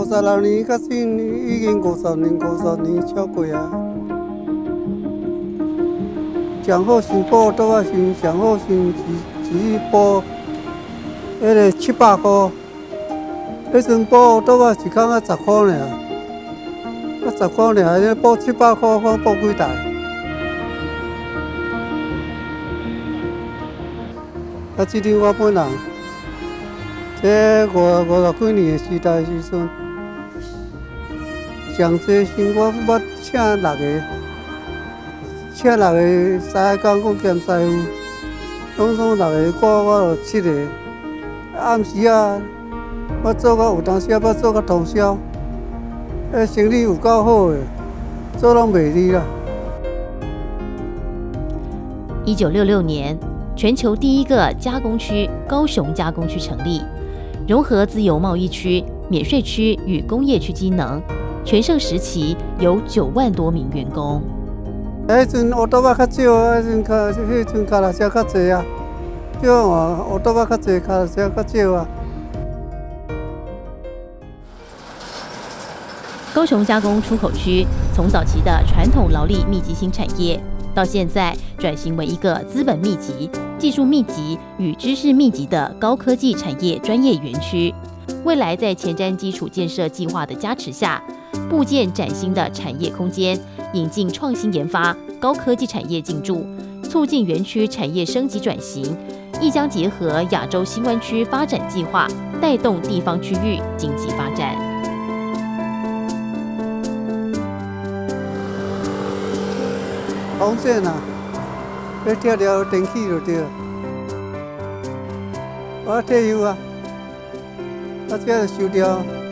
56年，到今已经50年超过啊。上好新布倒啊上好新一布，迄个700块，迄阵布倒啊一工啊10块尔，啊10块尔，迄布700块，看布几台。啊，这张我本人，这50几年的时代时阵，上济时我请6个。请6个3个工，我兼师傅，总6个我就7个。暗时啊，我做到有当时啊，要做到通宵，生意有够好的，做拢袂离啦。 1966年，全球第一个加工区高雄加工区成立，融合自由贸易区、免税区与工业区机能。全盛时期有9万多名员工。 迄阵乌托邦较少啊，迄阵卡拉车较济啊，对啊，乌托邦较济，卡拉车较少啊。 高雄加工出口区从早期的传统劳力密集型产业，到现在转型为一个资本密集、技术密集与知识密集的高科技产业专业园区。未来在前瞻基础建设计划的加持下，布建崭新的产业空间，引进创新研发、高科技产业进驻，促进园区产业升级转型，亦将结合亚洲新湾区发展计划，带动地方区域经济发展。 红线啊，要拆掉电器就对了。我退休啊，啊，这收掉。